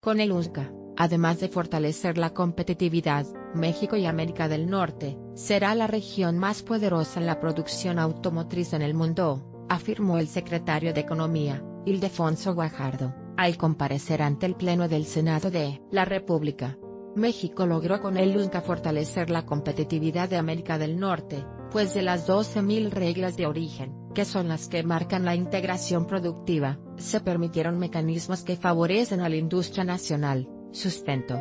Con el UNCA, además de fortalecer la competitividad, México y América del Norte, será la región más poderosa en la producción automotriz en el mundo, afirmó el secretario de Economía, Ildefonso Guajardo, al comparecer ante el Pleno del Senado de la República. México logró con el UNCA fortalecer la competitividad de América del Norte, pues de las 12.000 reglas de origen, que son las que marcan la integración productiva, se permitieron mecanismos que favorecen a la industria nacional, sustentó.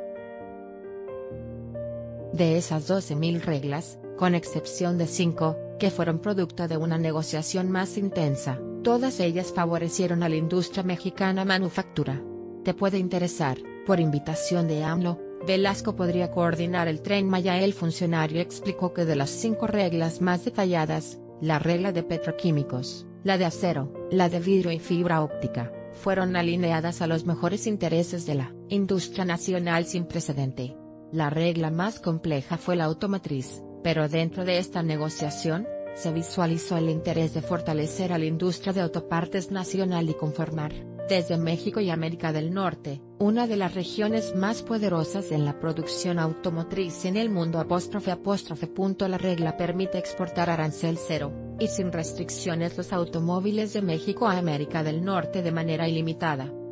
De esas 12.000 reglas, con excepción de 5, que fueron producto de una negociación más intensa, todas ellas favorecieron a la industria mexicana manufactura. Te puede interesar. Por invitación de AMLO, Velasco podría coordinar el Tren Maya. El funcionario explicó que de las 5 reglas más detalladas, la regla de petroquímicos, la de acero, la de vidrio y fibra óptica, fueron alineadas a los mejores intereses de la industria nacional sin precedente. La regla más compleja fue la automotriz, pero dentro de esta negociación, se visualizó el interés de fortalecer a la industria de autopartes nacional y conformar, desde México y América del Norte, una de las regiones más poderosas en la producción automotriz en el mundo. La regla permite exportar arancel cero, y sin restricciones los automóviles de México a América del Norte de manera ilimitada.